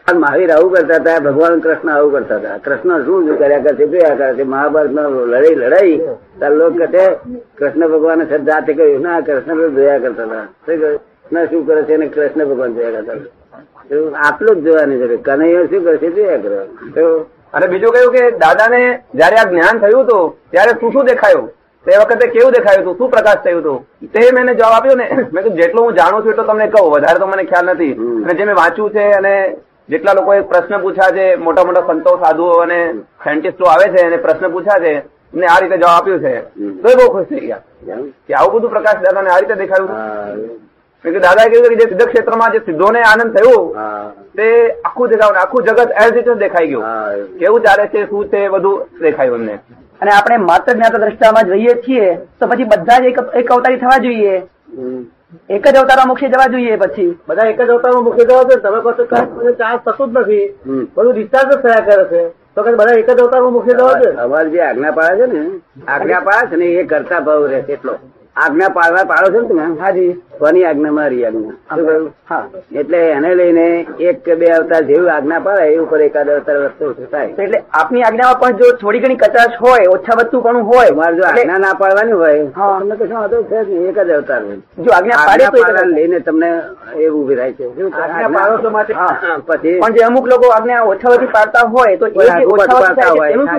મહાવીર આવું કરતા હતા, ભગવાન કૃષ્ણ આવું કરતા હતા. કૃષ્ણ શું કર્યા કરશે જોયા કરે છે. મહાભારત લડાઈ ત્યારે લોકો કહે કૃષ્ણ ભગવાન જાતે કહ્યું ના, કૃષ્ણ જોયા કરતા હતા. કૃષ્ણ શું કરે છે અને કૃષ્ણ ભગવાન જોયા કરતા હતા. આટલું જ જોવાની જરૂર. કનૈયો શું કરશે જોયા કરો. અને બીજું કહ્યું કે દાદાને જયારે આ જ્ઞાન થયું હતું ત્યારે શું શું દેખાયું, તે વખતે કેવું દેખાયું હતું, શું પ્રકાશ થયું હતું, તે મેં જવાબ આપ્યો ને. મેં કીધું જેટલું હું જાણું છું એટલું તમને કહું, વધારે તો મને ખ્યાલ નથી. અને જે મેં વાંચ્યું છે અને જેટલા લોકોએ પ્રશ્ન પૂછ્યા છે, મોટા મોટા સંતો સાધુઓ અને સાયન્ટિસ્ટો આવે છે અને પ્રશ્ન પૂછ્યા છે, એમને આ રીતે જવાબ આપ્યું છે તો એ બહુ ખુશ થઈ ગયા કે આવું બધું પ્રકાશ દાદાને આ રીતે દેખાયું. દાદાએ કહ્યું કે જે સિદ્ધ ક્ષેત્રમાં જે સિદ્ધોને આનંદ થયો તે આખું દેખાયું, આખું જગત એઝ ઇટ ઇઝ દેખાઈ ગયું, કેવું ચાલે છે, શું છે, બધું દેખાયું એમને. અને આપણે માત્ર જ્ઞાતા દ્રષ્ટામાં જોઈએ છીએ તો પછી બધા જ એક અવતારી થવા જોઈએ, એક જ અવતારમાં મુખ્ય જવા જોઈએ. પછી બધા એક જ અવતારમાં મુખ્ય જવા છે. તમે કહો છો ચાર્જ થતું જ નથી, બધું ડિસ્ચાર્જ જ થયા કરે છે, તો કે બધા એક જ અવતારમાં મુખ્ય જવા છે. અમારે જે આજ્ઞા પાડે છે ને, આજ્ઞા પાડે છે ને એ કરતા ભાવ રહેશે એટલો. આજ્ઞા પાડો છો ને તમે? હાજી. કોની આજ્ઞા? મારી આજ્ઞા. હા, એટલે એને લઈને એક કે બે અવતાર જેવું આજ્ઞા પાડે એ ઉપર એકાદ અવતાર વસ્તુ થાય. એટલે આપની આજ્ઞામાં પણ જો થોડી ઘણી કચાશ હોય, ઓછા વસ્તુ પણ હોય, મારે જો આજ્ઞા ના પાડવાની હોય તમને કશું વાંધો છે જ નહીં. એક જ અવતાર હોય. જો આજ્ઞા પાડે તો લઈને તમને એવું ઉભી થાય છે. આજ્ઞા પાડો છો માટે. પછી પણ જે અમુક લોકો આજ્ઞા ઓછાથી પાડતા હોય તો પાડતા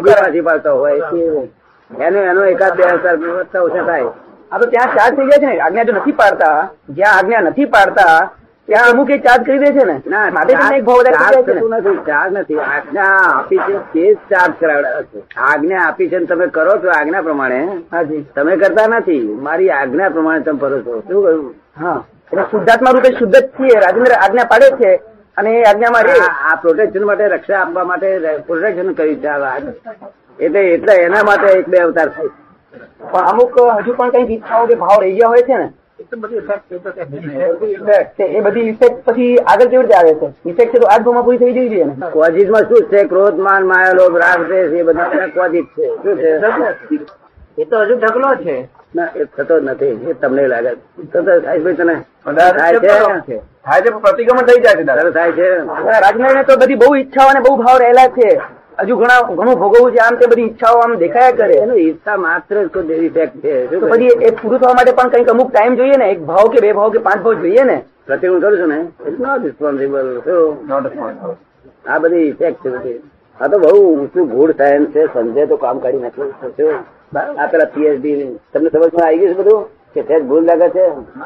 હોય એનો એકાદ બે અવતાર ઓછા થાય. આ તો ત્યાં ચાર્જ થઈ જાય છે ને. આજ્ઞા જો નથી પાડતા, જ્યાં આજ્ઞા નથી પાડતા ત્યાં અમુક એ ચાર્જ કરી દે છે ને. માટે તમને એક ભાવ ચાર્જ નથી. આજ્ઞા આપી છે તે જ ચાર્જ કરાવડાવે છે. આજ્ઞા આપી છે તમે કરો છો આજ્ઞા પ્રમાણે. હાજી. તમે કરતા નથી, મારી આજ્ઞા પ્રમાણે તમે કરો છો. શું કહ્યું? હા, એટલે શુદ્ધાત્મા રૂપે શુદ્ધ જ છીએ. રાજેન્દ્ર આજ્ઞા પાડે છે અને એ આજ્ઞામાં આ પ્રોટેક્શન માટે, રક્ષા આપવા માટે પ્રોટેક્શન કર્યું છે. એટલે એના માટે એક બે અવતાર થાય. પણ અમુક હજુ પણ કઈક ઈચ્છાઓ કે ભાવ રહી ગયા હોય છે ને, એ બધી ઇફેક્ટ પછી આગળ કેવી રીતે આવે છે? ઇફેક્ટ છે તો આજ ભાવમાં પૂરી થઈ જવી જોઈએ ને. કોઝિસમાં શું છે? ક્રોધ, માન, માયા, લોભ, રાગ, દ્વેષ એ બધા કોઝિસ છે. શું છે? એ તો હજુ ઢગલો છે. ના, એ થતો નથી. એ તમને લાગે તને થાય છે, પ્રતિક્રમણ થઈ જાય છે. થાય છે. રાજનારાયણ તો બધી બહુ ઈચ્છાઓ અને બહુ ભાવ રહેલા છે. હજુ ઘણું ભોગવવું છે. આમ તે બધી ઈચ્છાઓ આમ દેખાયા કરે. એનો ઈચ્છા માત્ર ઇફેક્ટ છે. તો પછી એ પૂરું થવા માટે પણ કઈક અમુક ટાઈમ જોઈએ ને. એક ભાવ કે બે ભાવ કે 5 ભાવ જોઈએ ને. પ્રતિક્રમણ કરું છું ને, ઇટ્સ નોટ રિસ્પોન્સિબલ. આ બધી ઇફેક્ટ છે બધી. આ તો બહુ ઊંચું ગૂઢ સાયન્સ છે. સમજે તો કામ કાઢી નાખ્યું. આ પેલા પીએચડી તમને સમજમાં આવી ગયું છે બધું કે સહેજ ભૂલ લાગે છે?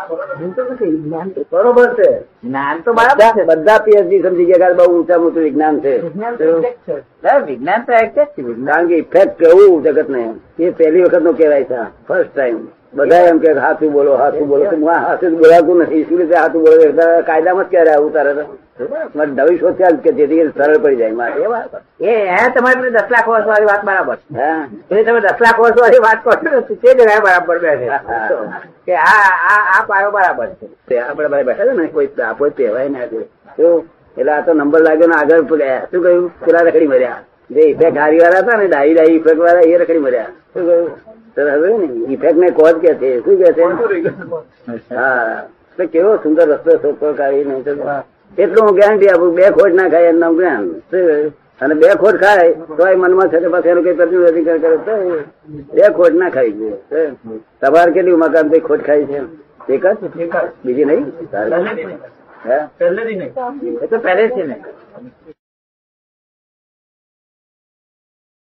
બરોબર છે. જ્ઞાન તો બરાબર છે. બધા પીએચડી સમજી ગયા બહુ ઊંચા મોટું વિજ્ઞાન છે. વિજ્ઞાન તો એક જ છે. કારણ કે ઇફેક્ટ કેવું જગત ને એ પહેલી વખત નું કહેવાય છે. First time. બધા એમ કે હાથું બોલો, હાથું બોલો. હાથું બોલાતું નથી. શું રીતે હાથું બોલો? કાયદામાં જ ક્યારે આવું તારે નવી શોધ કે જેથી સરળ પડી જાય મારે. એ તમારી 10 લાખ વર્ષ વાળી વાત બરાબર. તમે 10 લાખ વર્ષ વાળી વાત કરો તે જગ્યાએ બરાબર બેસે કે આ પાયો બરાબર છે. આપડે બધા બેઠા છે ને, કોઈ આપો કહેવાય ના દે. એટલે આ તો નંબર લાગ્યો ને આગળ ગયા. શું કહ્યું? પેલા રખડી મર્યા. જે ઇફેક્ટ હારી વાળા હતા ને, ડાઈ ઇફેક્ટ વાળા, એ રખડી મર્યા. શું કહ્યું? ઇફેક્ટ ને કોઝ કે છે. શું કે છે? હા, કેવો સુંદર રસ્તો શોધખોળ કાઢી નહીં. એટલું હું ગેરંટી આપું, 2 ખોટ ના ખાય એમનું જ્ઞાન. અને 2 ખોટ ખાય તો એ મનમાં છે પછી એનું કઈ પ્રતિનિધિ કરે. 2 ખોટ ના ખાઈ જોઈએ. તમારે કેટલી મકાન કઈ ખોટ ખાઈ છે? એક જ? બીજી નહીં? એ તો પહેલે છે ને.